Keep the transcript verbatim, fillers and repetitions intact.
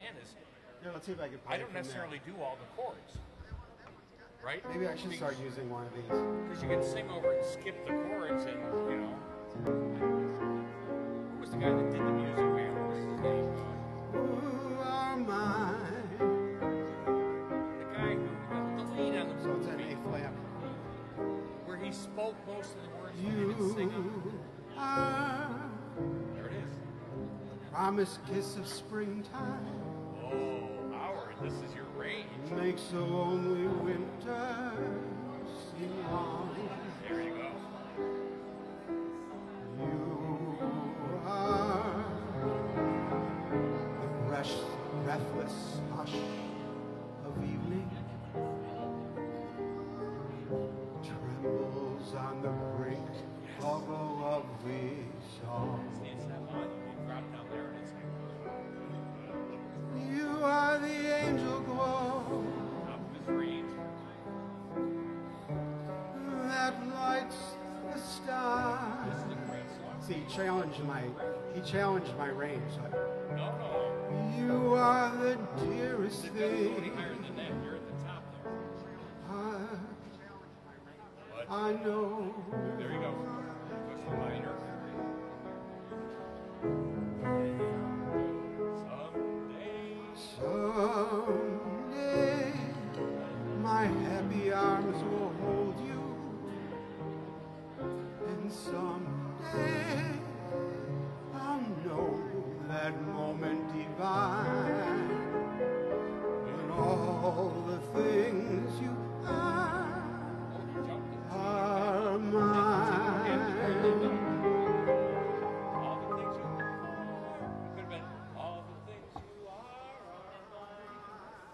is Yeah, let's see if I can play I don't it from necessarily do all the chords. Right? Maybe I should start using one of these. Because you can sing over and skip the chords and, you know. Who was the guy that did the music, man? What was his name? Who are mine? The guy who, the lead on the So it's an A flat. where he spoke most of the words You and didn't sing them. are There it is. promised kiss of springtime. Oh, Howard, this is your range. Makes the lonely winter seem long. There you go. You are the fresh, breathless hush of evening. Trembles on the brink of a lovely song. You are the angel glow that lights the stars. See, he challenged my he challenged my range. No, no. You are the dearest It doesn't go any thing. higher than that. You're at the top there. I, I know.